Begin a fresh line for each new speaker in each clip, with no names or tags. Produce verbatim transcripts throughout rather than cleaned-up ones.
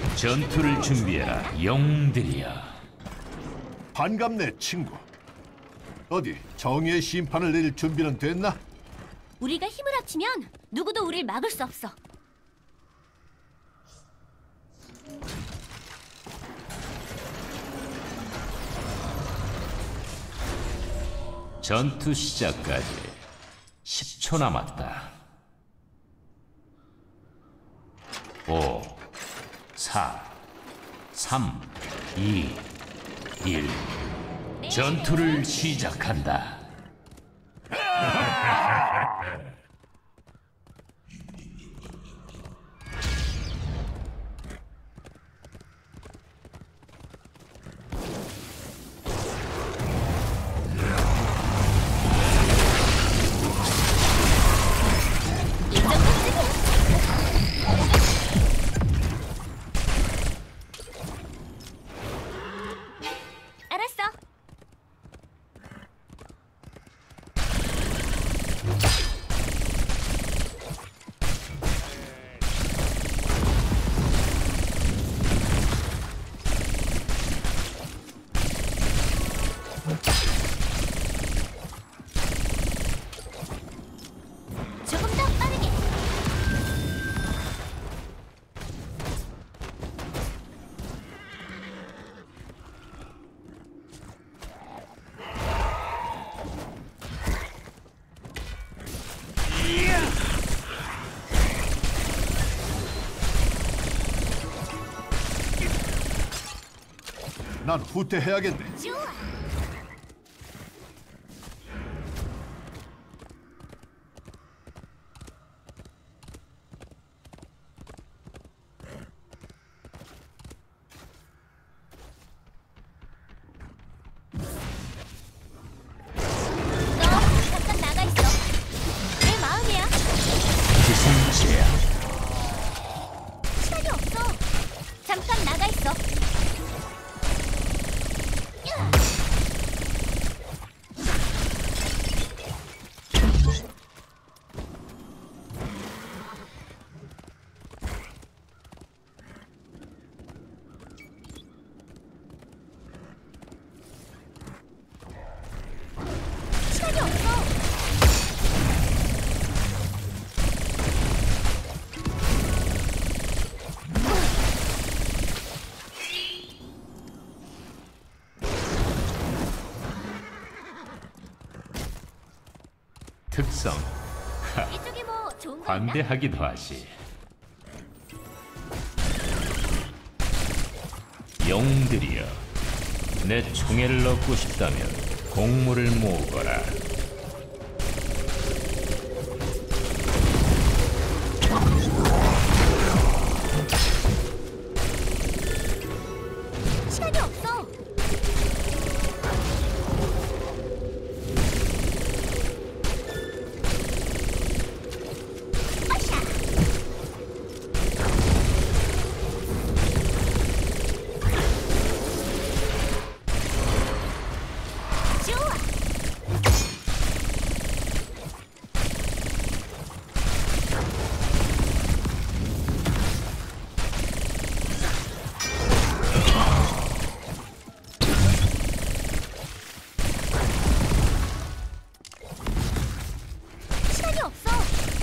전투를 준비해라, 영웅들이야.
반갑네, 친구. 어디 정의의 심판을 내릴 준비는 됐나?
우리가 힘을 합치면 누구도 우릴 막을 수 없어.
전투 시작까지 십 초 남았다. 오, 사, 삼, 이, 일. 전투를 시작한다.
알았어. 조금 더 빠르게.
난 후퇴해야겠네.
좋아. 너 잠깐 나가 있어. 내 마음이야.
기승제야.
시간이 없어. 잠깐 나가 있어. 야! 시간이 없어.
특성,
이쪽이 뭐 좋은 거 있나?
관대하기도 하지. 영웅들이여, 내 총애를 얻고 싶다면 공물을 모으거라.
시간이 없어. 아샤. 좋아. 시간이 없어.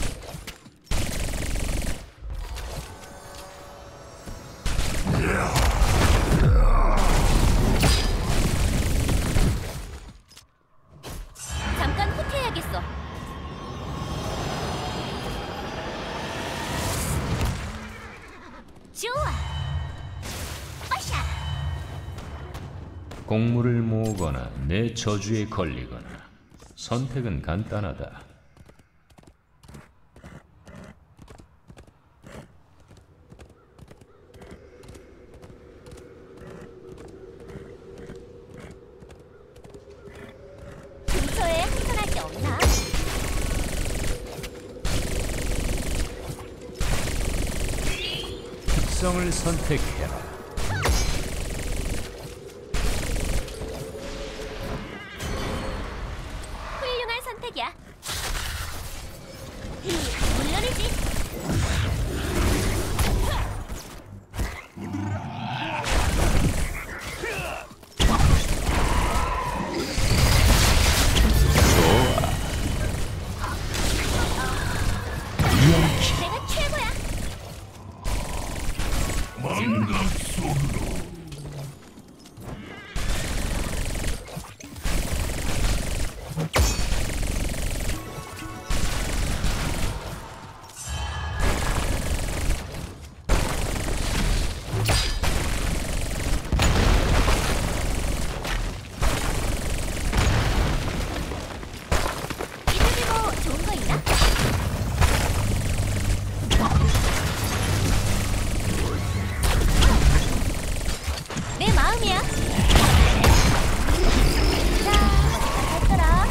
잠깐 후퇴해야겠어. 좋아. 아샤.
공물을 모으거나 내 저주에 걸리거나. 선택은 간단하다.
근처에 한잔할 게 없나?
특성을 선택해라.
훌륭한 선택이야. 물론이지.
망각 속으로.
이쪽에 뭐 좋은 거 있나? 내 마음이야. 자, 됐더라.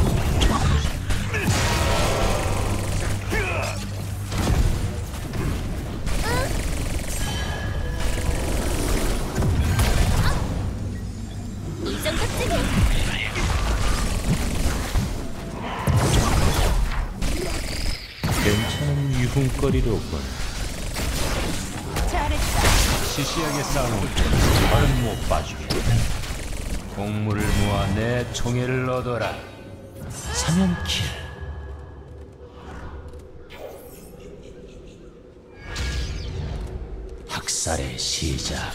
이 정도쯤이.
괜찮은 유흥거리로군.
잘했다.
시시하게 싸우는 저는 못 봐주게. 공물을 모아 내 총애를 얻어라. 사면킬. 학살의 시작.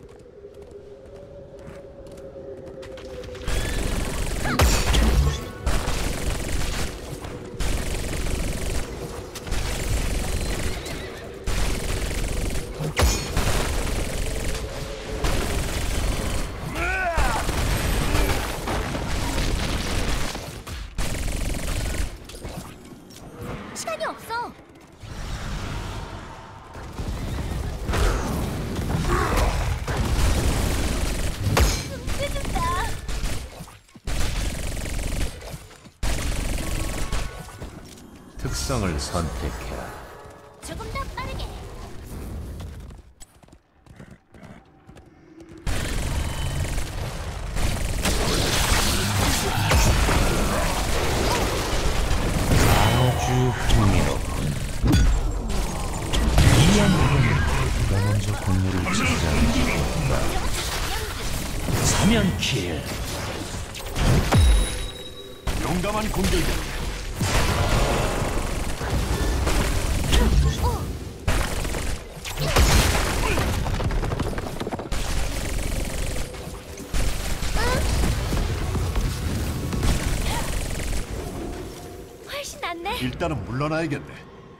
시간이 없어. 끝준다.
특성을 선택해라.
조금 더 빠르게.
아주 흥미롭군. 이양이는 누가 먼저 공물을 찾아내지? 사면킬.
용감한 공격이야.
훨씬 낫네.
일단은 물러나야겠네.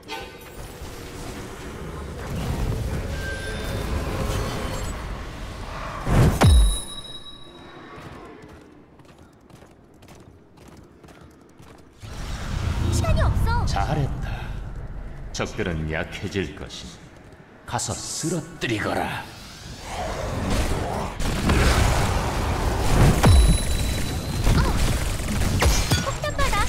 시간이 없어.
잘했다. 적들은 약해질 것이니 가서 쓰러뜨리거라.
폭탄 받아.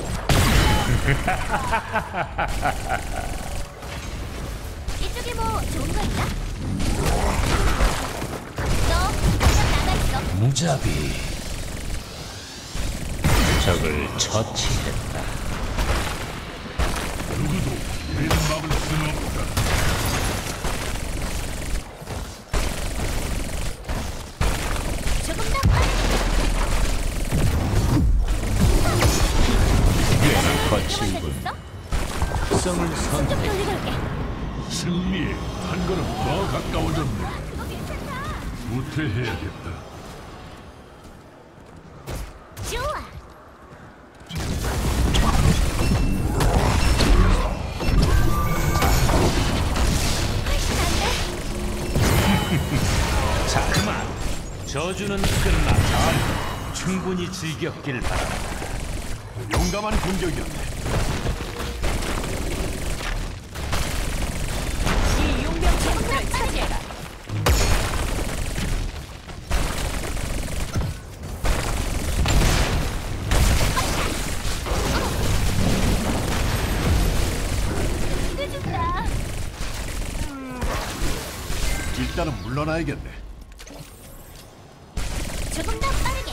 이쪽에 뭐 좋은 거 있나? 너 잠깐 나가 있어.
무자비. 적을 처치했다.
누구도 우리를 막을 수는 없다.
조금 더 빠르게.
꽤나 거칠군.
있어?
특성을
좀
선택.
돌리고 올게.
승리에 한 걸음 더 가까워졌네.
그거 괜찮다.
후퇴해야겠다.
좋아. 훨씬 낫네.
자, 그만. 저주는 끝났다. 충분히 즐겼길 바란다.
용감한 공격이었네.
이 용병 제물을 차지해라. 끝준다.
일단은 물러나야겠네.
조금 더 빠르게.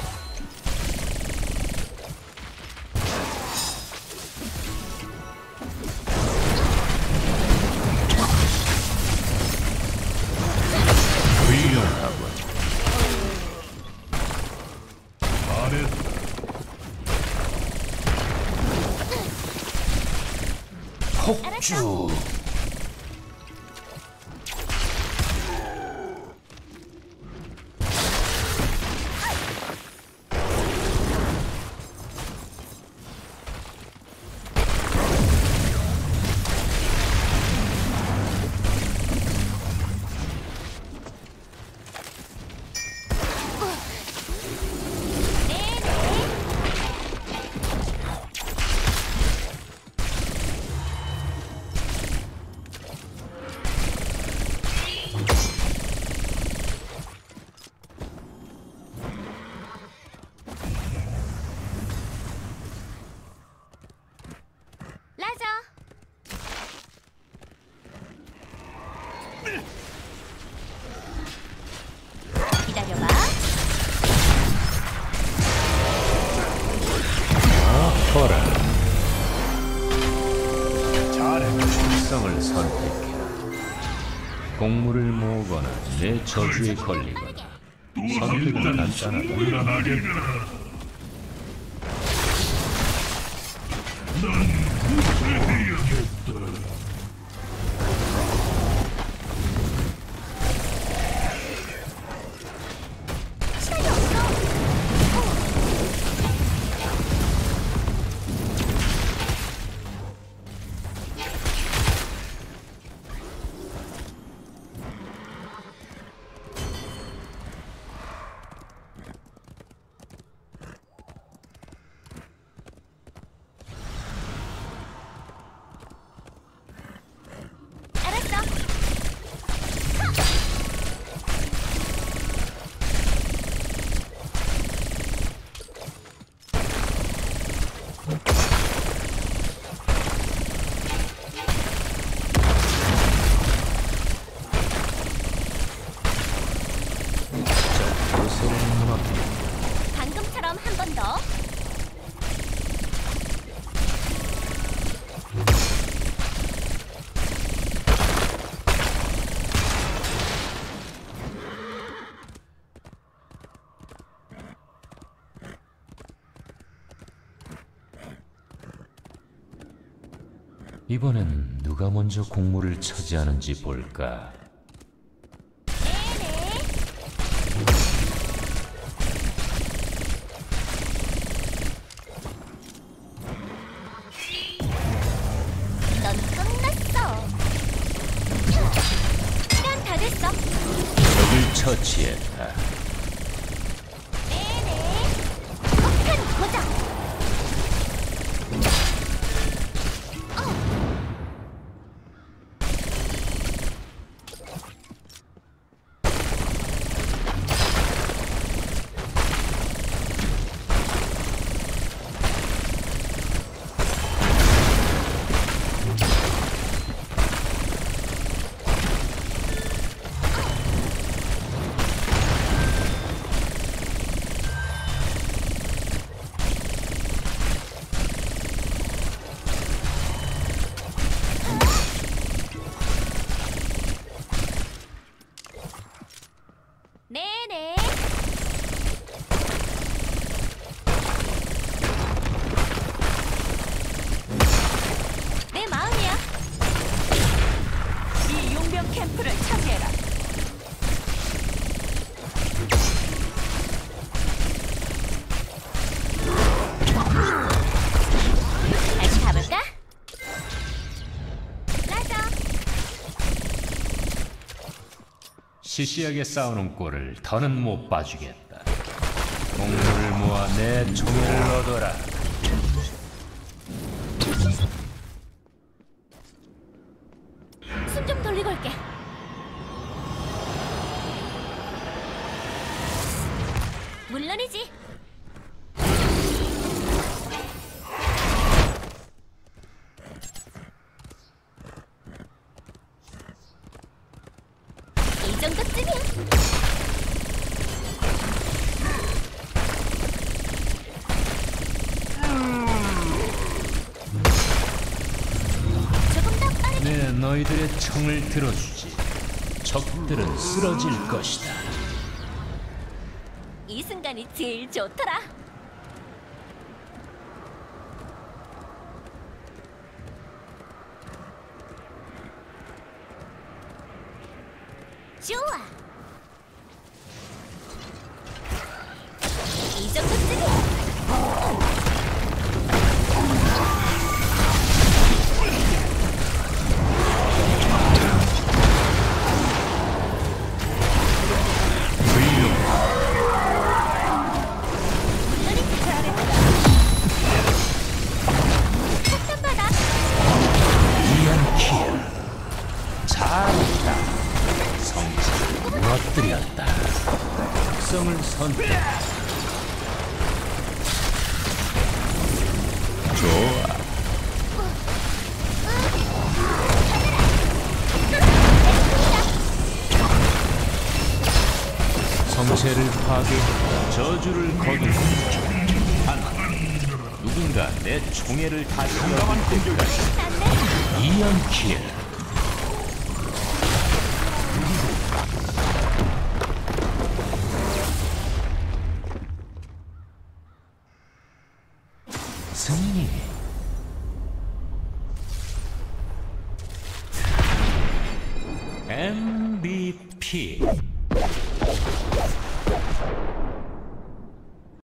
훌륭하군.
잘했다.
폭주.
기다려봐.
아퍼라.
잘해.
특성을 선택해라. 공물을 모으거나 내 저주에 걸리거나. 선택은 간단하다.
물러나겠다. 넌 후회해야겠다.
시간이 없어. 알았어.
요새를 무너뜨려.
방금처럼 한 번 더.
이번엔 누가 먼저 공물을 차지하는지 볼까?
네네. 넌 끝났어. 시간 다 됐어.
적을 처치했다.
네네. 폭탄 고정. 네네. 내 마음이야. 이 용병 캠프를 차지해라. 다시 가볼까? 라자.
시시하게 싸우는 꼴을 더는 못 봐주겠다. 공물을 모아 내 총애를 얻어라.
숨 좀 돌리고 올게. 물론이지. 이 정도쯤이야. 조금 더 빠르게.
내 너희들의 청을 들어주지. 적들은 쓰러질 것이다.
이 순간이 제일 좋더라. 좋아. 이 정도쯤이야. 물론이지. 폭탄 받아.
이안키야. 잘했다. 성질을 무너뜨렸다. 특성을 선택. 좋아. 권세를 파괴, 저주를 거두고 단 누군가 내 총애를 다시 열어볼 때까지 이연킬. 승리. 엠브이피